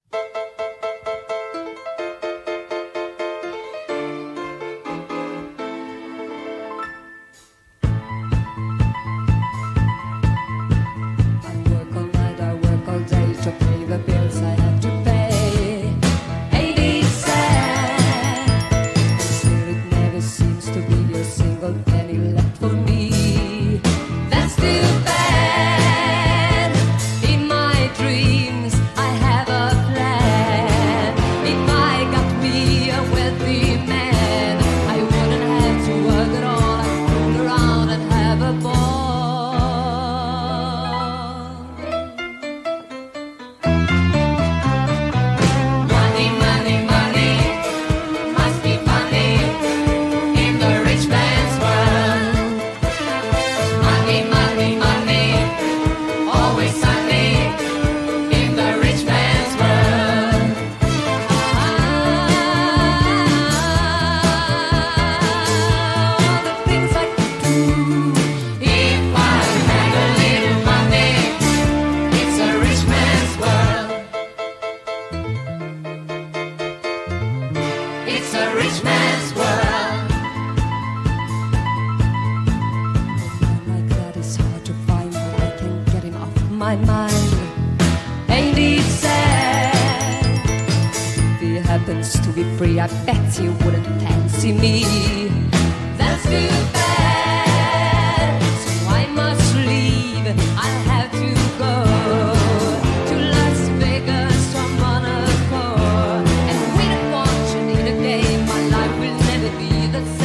my mind. Ain't it sad? If he happens to be free, I bet he wouldn't fancy me. That's too bad. So I must leave. I'll have to go to Las Vegas from Monaco. And we don't want you in a game. My life will never be the same.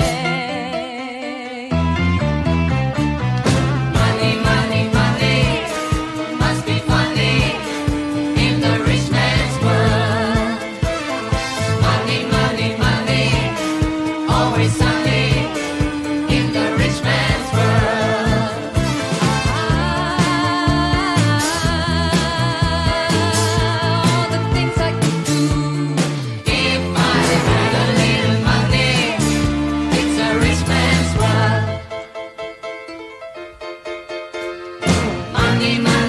Money, money, money must be funny in the rich man's world. Money, money, money, always sunny in the rich man's world. All the things I could do if I had a little money. It's a rich man's world. Money, money.